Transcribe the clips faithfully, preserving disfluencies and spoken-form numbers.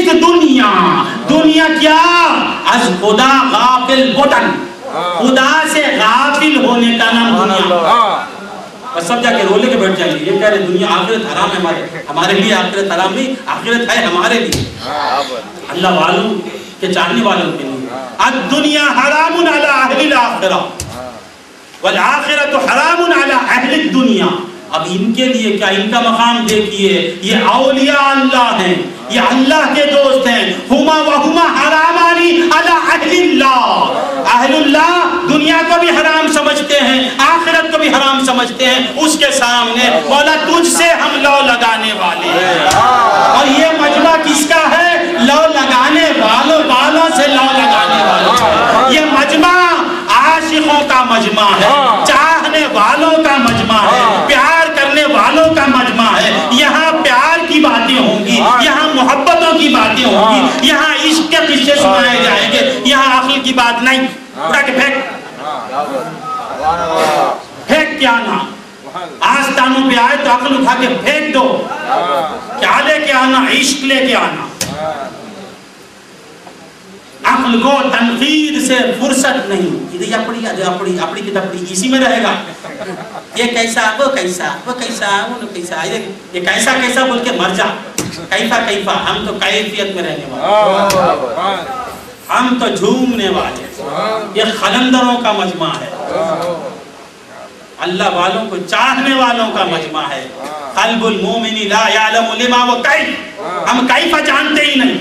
دنیا دنیا کیا از خدا غافل بودن خدا سے غافل ہونے کا نام دنیا. اور سب جا کے رولے کے بیٹھ جائیں گے یہ کہہ رہے دنیا آخرت حرام ہے ہمارے ہمارے لیے آخرت حرام نہیں آخرت ہے ہمارے لیے اللہ والوں کے چاہنے والوں کے لیے. الدنیا حرام علی اہل الاخرہ والآخرت حرام علی اہل الدنیا. اب ان کے لیے کیا ان کا مقام دیکھیے یہ اولیاء اللہ ہیں یہ اللہ کے دوست ہیں ہما وہما حرامانی علی اہل اللہ. اہل اللہ دنیا کو بھی حرام سمجھتے ہیں آخرت کو بھی حرام سمجھتے ہیں اس کے سامنے مولا تجھ سے ہم لو لگانے والے ہیں. اور یہ مجمع کس کا ہے لو لگانے والوں والوں سے لو لگانے والوں. یہ مجمع عاشقوں کا مجمع ہے چاہنے والوں کا مجمع ہے پیار کرنے والوں کا مجمع ہے. یہاں پیار کی باتیں ہوں گی یہاں محبتوں کی باتیں ہوں گی یہاں عشق کے قصے سنائے جائیں گے یہاں عقل کی بات نہیں. اٹھا کے پھینک پھینک کیا نا آستانوں پہ آئے تو عقل اٹھا کے پھینک دو. کیا لے کے آنا عشق لے کے آنا. عقل کو تنقید سے فرصت نہیں یہ اپنی اپنی اپنی کتاب اسی میں رہے گا. یہ کیسا وہ کیسا وہ کیسا وہ کیسا یہ کیسا کیسا بول کے مر جا. کیفا کیفا ہم تو کیفیت میں رہنے والے ہم تو جھومنے والے. یہ خلندروں کا مجمع ہے اللہ والوں کو چاہنے والوں کا مجمع ہے. قلب المومن لا يعلم لما و کیف ہم کیفا جانتے ہی نہیں.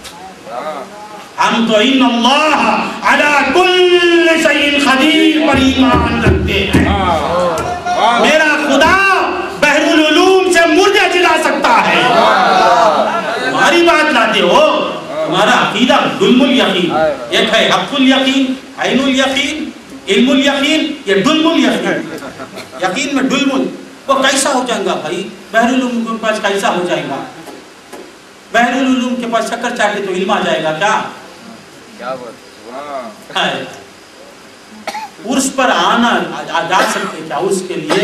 ہم تو ان اللہ علی کل شیء قدیر پر ایمان رکھتے ہیں. میرا خدا بحر العلوم سے مردے جلا سکتا ہے. ہماری بات لاتے ہو ہمارا عقیدہ ڈلم الیقین ایک ہے حق الیقین عین الیقین علم الیقین یہ ڈلم الیقین. یقین میں ڈلم وہ کیسا ہو جائے گا بھائی بحر العلوم کے پاس کیسا ہو جائے گا. بحر العلوم کے پاس شکر چاٹے تو علم آ جائے گا کیا. عرس پر آنا جا سکتے کیا عرس کے لیے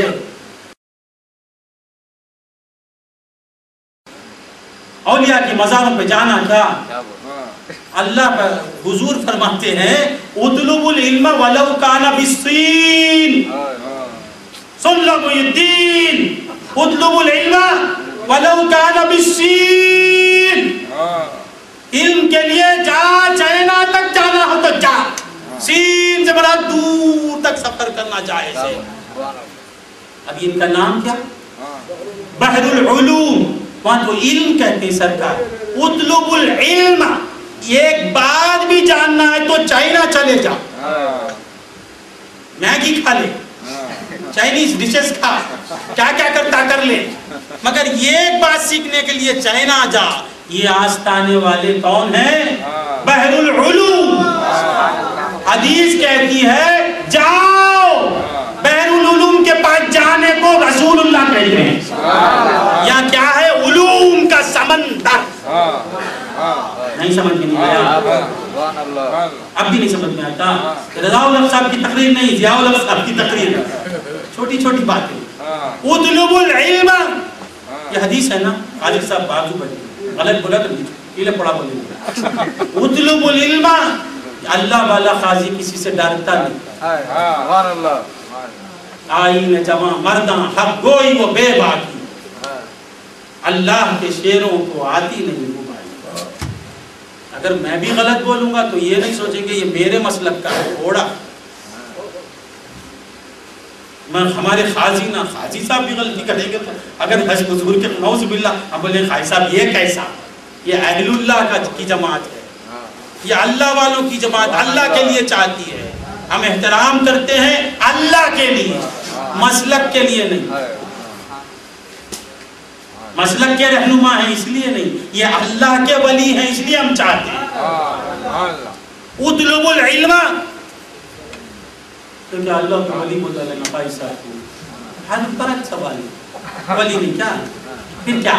اولیاء کی مزاروں پہ جانا کیا. اللہ پر حضور فرماتے ہیں اطلب العلم ولو کان بالصین. سن لو الدین اطلب العلم ولو کان بالصین. علم کے لیے جا چائنا تک جانا ہو تو جا سین سے بڑا دور تک سفر کرنا جائز ہے. اب ان کا نام کیا بحر العلوم وہاں تو علم کہتے ہیں سرکار. اطلب العلم ایک بات بھی جاننا ہے تو چائنا چلے جا میگی کھا لے چائنیز ڈشز کھا کیا کیا کرتا کر لے مگر ایک بات سیکھنے کے لیے چائنا جا. یہ آستانے والے کون ہیں بحر العلوم. حدیث کہتی ہے جاؤ بحر العلوم کے پاس جانے کو رسول اللہ کہتے ہیں. یا کیا ہے علوم کا سمندر. نہیں سمجھ میں نہیں آیا اب بھی نہیں سمجھ میں آتا. رضا الحق صاحب کی تقریر نہیں ضیاء الحق صاحب کی تقریر چھوٹی چھوٹی باتیں. اطلب العلم یہ حدیث ہے نا خالد صاحب بازو بڑی غلط بولا تو پیلے پڑا بولے. اطلب العلم اللہ والا قاضی کسی سے ڈرتا نہیں. آئین جمع مرداں حق گوئی وہ بے باکی اللہ کے شیروں کو آتی نہیں وہ بھائی. اگر میں بھی غلط بولوں گا تو یہ نہیں سوچیں گے یہ میرے مسلک کا ہے اوڑا. میں ہمارے خاضی نہ خاضی صاحب بھی غلطی کریں گے تو اگر حضرت حضور کے نعوذ باللہ ہم بولیں خاضی صاحب یہ کیسا یہ اہل اللہ کی جماعت ہے یہ اللہ والوں کی جماعت اللہ کے لیے چاہتی ہے. ہم احترام کرتے ہیں اللہ کے لیے مسلک کے لیے نہیں. مسلک کے رہنما ہیں اس لیے نہیں یہ اللہ کے ولی ہیں اس لیے ہم چاہتے ہیں. اطلب العلم تو کیا اللہ کا ولی بولا ہے نفائی صاحب کو ہر پر اچھا والی ولی نہیں کیا پھر کیا.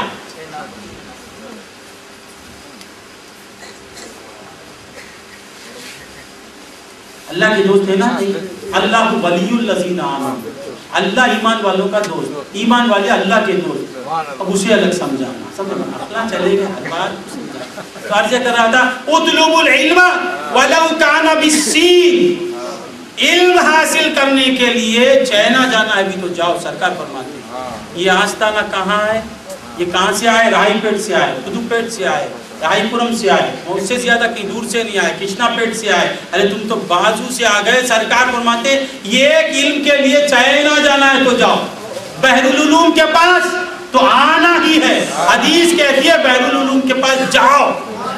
اللہ کے دوست ہے نا اللہ ولی الذین آمنوا اللہ ایمان والوں کا دوست ایمان والے اللہ کے دوست. اب اسے الگ سمجھانا سمجھنا اخلاق چلے گا ہر بات تو عرض کر رہا تھا اطلبوا العلم ولو کان بالسین، علم حاصل کرنے کے لیے چائنا جانا ہے بھی تو جاؤ، سرکار فرماتے ہیں۔ یہ آستانہ کہاں ہے؟ یہ کہاں سے آئے؟ راہی پیٹ سے آئے، پدو پیٹ سے آئے، راہی پورم سے آئے، اس سے زیادہ کہیں دور سے نہیں آئے، کشنا پیٹ سے آئے۔ ارے تم تو بازو سے آ گئے۔ سرکار فرماتے ہیں یہ ایک علم کے لیے چائنا جانا ہے تو جاؤ، بحر العلوم کے پاس تو آنا ہی ہے۔ حدیث کہتی ہے بحر العلوم کے پاس جاؤ۔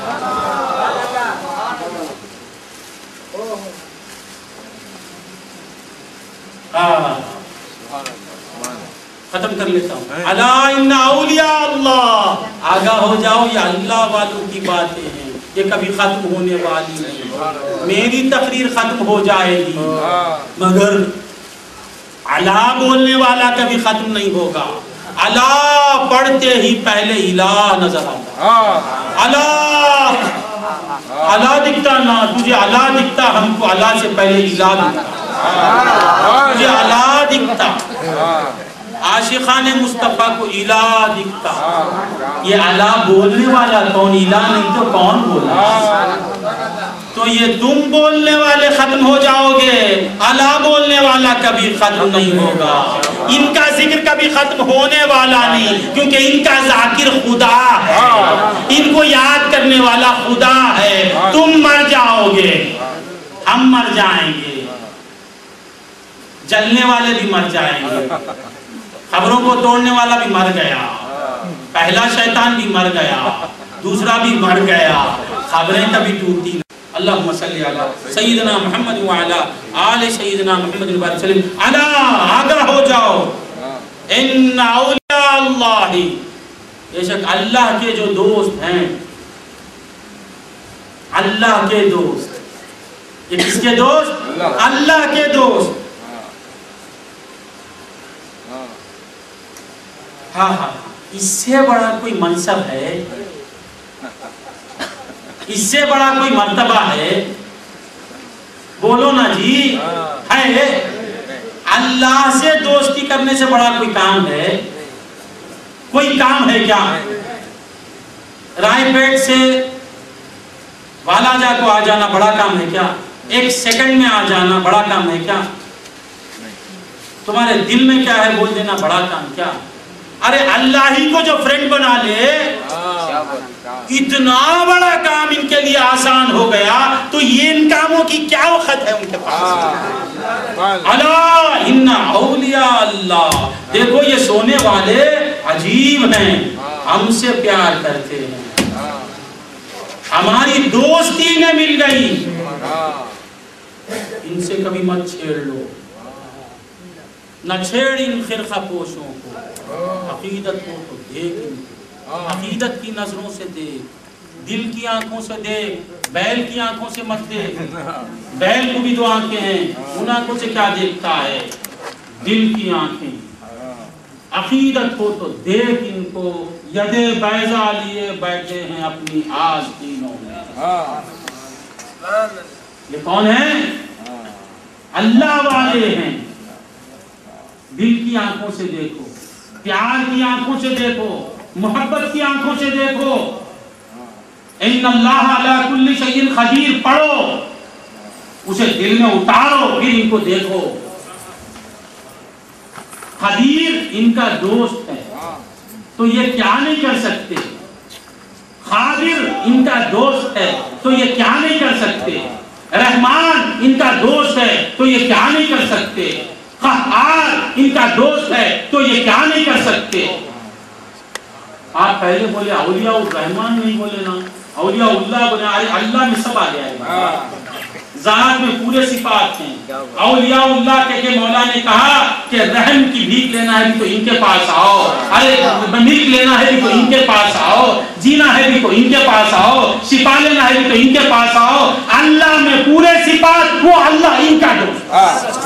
ختم کر لیتا ہوں۔ الا ان اولیاء اللہ، آگاہ ہو جاؤ یہ اللہ والوں کی باتیں ہیں، یہ کبھی ختم ہونے والی نہیں۔ میری تقریر ختم ہو جائے گی مگر الا بولنے والا کبھی ختم نہیں ہوگا۔ الا پڑھتے ہی پہلے الہ نظر آتا، الا الا دکھتا نہ تجھے، الا دکھتا ہم کو، الا سے پہلے الہ دکھتا، تجھے الا دکھتا، عاشقان مصطفیٰ کو الہ دکھتا۔ یہ الا بولنے والا کون؟ الہ نہیں تو کون بولا؟ تو یہ تم بولنے والے ختم ہو جاؤ گے، الا بولنے والا کبھی ختم نہیں ہوگا۔ ان کا ذکر کبھی ختم ہونے والا نہیں، کیونکہ ان کا ذاکر خدا ہے، ان کو یاد کرنے والا خدا ہے۔ تم مر جاؤ گے، ہم مر جائیں گے، جلنے والے بھی مر جائیں گے، خبروں کو توڑنے والا بھی مر گیا، پہلا شیطان بھی مر گیا، دوسرا بھی مر گیا، خبریں کبھی ٹوٹتی نہیں۔ اللہم صلی علی سیدنا محمد وعلی آل سیدنا محمد وبارک وسلم۔ الا آگاہ ہو جاؤ، ان اولیاء اللہ، بے شک اللہ کے جو دوست ہیں، اللہ کے دوست، یہ کس کے دوست؟ اللہ کے دوست۔ ہاں ہاں اس سے بڑا کوئی منصب ہے، اس سے بڑا کوئی مرتبہ ہے؟ بولو نا جی، ہے؟ اللہ سے دوستی کرنے سے بڑا کوئی کام ہے؟ کوئی کام ہے کیا؟ رائے پیٹ سے والاجا کو آ جانا بڑا کام ہے کیا؟ ایک سیکنڈ میں آ جانا بڑا کام ہے کیا؟ تمہارے دل میں کیا ہے بول دینا بڑا کام کیا؟ ارے اللہ ہی کو جو فرینڈ بنا لے، اتنا بڑا کام ان کے لیے آسان ہو گیا، تو یہ ان کاموں کی کیا وقت ہے ان کے پاس؟ الا ان اولیاء اللہ، دیکھو یہ سونے والے عجیب ہیں، ہم سے پیار کرتے ہیں، ہماری دوستی میں مل گئی، ان سے کبھی مت چھیڑ لو، نہ چھیڑ ان خرقہ پوشوں کو، عقیدت کو تو دیکھ، عقیدت کی نظروں سے دیکھ، دل کی آنکھوں سے دیکھ، بیل کی آنکھوں سے مت دیکھ، بیل کو بھی دو آنکھیں ہیں، ان آنکھوں سے کیا دیکھتا ہے؟ دل کی آنکھیں۔ عقیدت کو تو دیکھ، ان کو ید بیضا لیے بیٹھے ہیں اپنی آستینوں میں۔ یہ کون ہیں؟ اللہ والے ہیں۔ دل کی آنکھوں سے دیکھو، پیار کی آنکھوں سے دیکھو، محبت کی آنکھوں سے دیکھو۔ ان اللہ علی کل شیء قدیر پڑھو، اسے دل میں اتارو، پھر ان کو دیکھو۔ قدیر ان کا دوست ہے تو یہ کیا نہیں کر سکتے؟ قادر ان کا دوست ہے تو یہ کیا نہیں کر سکتے؟ رحمان ان کا دوست ہے تو یہ کیا نہیں کر سکتے؟ قہار ان کا دوست ہے تو یہ کیا نہیں کر سکتے؟ آپ پہلے بولے اولیاء الرحمن نہیں بولے نا، اولیاء اللہ بولے، اللہ میں سب آ گیا ہے، ذات میں پورے صفات ہیں۔ اولیاء اللہ کے کہ مولا نے کہا کہ رحم کی بھیک لینا ہے بھی تو ان کے پاس آؤ، ارے ملک لینا ہے بھی تو ان کے پاس آؤ، جینا ہے بھی تو ان کے پاس آؤ، شفا لینا ہے بھی تو ان کے پاس آؤ۔ اللہ میں پورے صفات، وہ اللہ ان کا دوست۔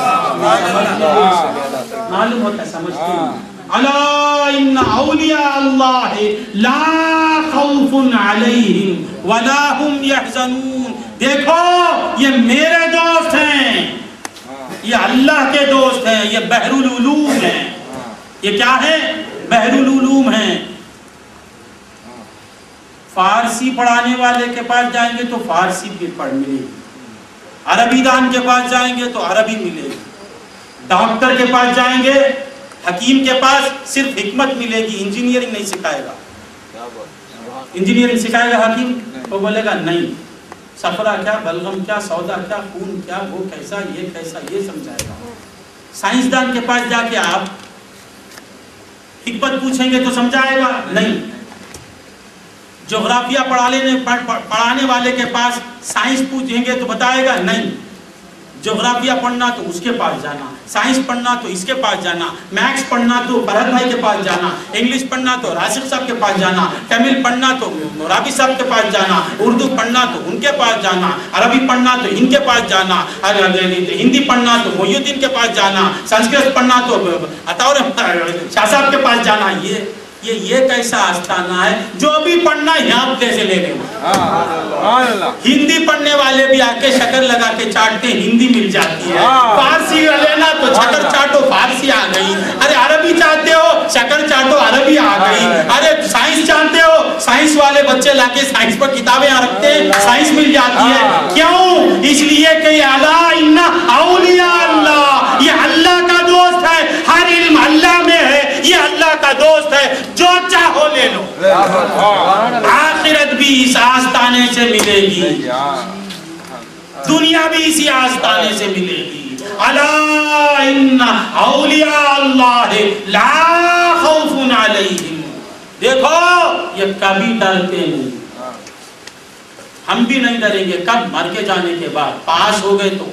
معلوم ہوتا ہے، سمجھتے ہیں؟ الا ان اولیاء اللہ لا خوف علیہم ولا هم يحزنون۔ دیکھو یہ میرے دوست ہیں، یہ اللہ کے دوست ہیں، یہ بحر العلوم ہیں۔ یہ کیا ہے؟ بحر العلوم ہیں۔ فارسی پڑھانے والے کے پاس جائیں گے تو فارسی بھی پڑھ ملے گی، عربی دان کے پاس جائیں گے تو عربی ملے گی، ڈاکٹر کے پاس جائیں گے، حکیم کے پاس صرف حکمت ملے گی، انجینئرنگ نہیں سکھائے گا۔ انجینئرنگ سکھائے گا حکیم؟ وہ بولے گا نہیں، صفرا کیا، بلغم کیا، سودا کیا، خون کیا، وہ کیسا، یہ کیسا، یہ سمجھائے گا۔ سائنسدان کے پاس جا کے آپ حکمت پوچھیں گے تو سمجھائے گا نہیں۔ جغرافیہ پڑھانے والے کے پاس سائنس پوچھیں گے تو بتائے گا نہیں۔ جغرافیہ پڑھنا تو اس کے پاس جانا، سائنس پڑھنا تو اس کے پاس جانا، میتھس پڑھنا تو فرحت بھائی کے پاس جانا، انگلش پڑھنا تو راشد صاحب کے پاس جانا، تمل پڑھنا تو رابی صاحب کے پاس جانا، اردو پڑھنا تو ان کے پاس جانا، عربی پڑھنا تو ان کے پاس جانا، ہندی پڑھنا تو محی الدین کے پاس جانا، سنسکرت پڑھنا تو عطاء شاہ صاحب کے پاس جانا۔ یہ یہ یہ کیسا آستانہ ہے؟ جو بھی پڑھنا یہاں سے لے لیں۔ ہندی پڑھنے والے بھی آ کے شکر لگا کے چاٹتے ہندی مل جاتی ہے، فارسی لینا تو شکر چاٹو فارسی آ گئی، ارے عربی چاہتے ہو شکر چاٹو عربی آ گئی، ارے سائنس چاہتے ہو سائنس والے بچے لا کے سائنس پر کتابیں رکھتے ہیں، سائنس مل جاتی ہے۔ کیوں؟ اس لیے کہ الا ان اولیاء اللہ، یہ اللہ کا دوست ہے، ہر علم اللہ میں ہے، یہ اللہ کا دوست ہے، جو چاہو لے لو، آخرت بھی اس آستانے سے ملے گی، دنیا بھی اسی آستانے سے ملے گی۔ الا ان اولیاء اللہ لا خوف علیہم، دیکھو یہ کبھی ڈرتے نہیں، ہم بھی نہیں ڈریں گے، کب؟ مر کے جانے کے بعد، پاس ہو گئے تو۔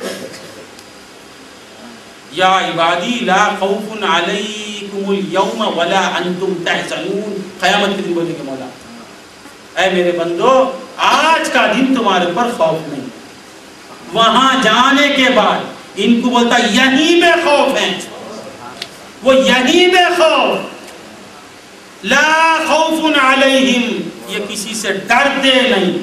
یا عبادی لا خوف علیکم اليوم ولا انتم تحزنون، قیامت کے دن بولے گے مولا اے میرے بندو آج کا دن تمہارے پر خوف نہیں۔ وہاں جانے کے بعد ان کو بولتا یہیں بے خوف ہیں، وہ یہیں بے خوف، لا خوف علیہم، یہ کسی سے ڈرتے نہیں۔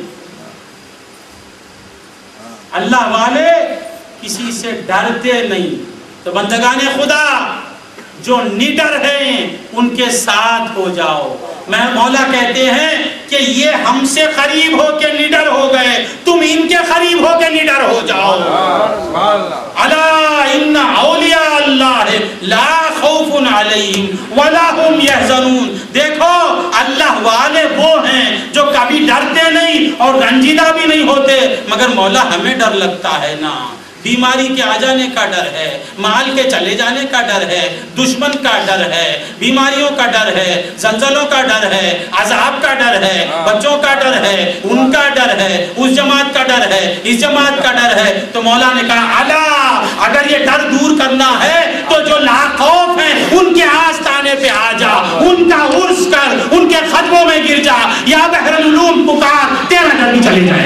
اللہ والے کسی سے ڈرتے نہیں۔ تو بندگان خدا جو نڈر ہیں ان کے ساتھ ہو جاؤ۔ میں مولا کہتے ہیں کہ یہ ہم سے قریب ہو کے نڈر ہو گئے، تم ان کے قریب ہو کے نڈر ہو جاؤ۔ الا ان اولیاء اللہ لا خوف علیہم ولا هم يحزنون، دیکھو اللہ والے وہ ہیں جو کبھی ڈرتے نہیں اور رنجیدہ بھی نہیں ہوتے، مگر مولا ہمیں ڈر لگتا ہے نا، بیماری کے آ جانے کا ڈر ہے، مال کے چلے جانے کا ڈر ہے، دشمن کا ڈر ہے، بیماریوں کا ڈر ہے، زلزلوں کا ڈر ہے، عذاب کا ڈر ہے، بچوں کا ڈر ہے، ان کا ڈر ہے، اس جماعت کا ڈر ہے، اس جماعت کا ڈر ہے۔ تو مولا نے کہا الا، اگر یہ ڈر دور کرنا ہے تو جو لاخوف ہیں ان کے آستانے پہ آ جا، ان کا عرس کر، ان کے خطبوں میں گر جا، یا بحر العلوم پکار، تیرا ڈر بھی چلے جائے۔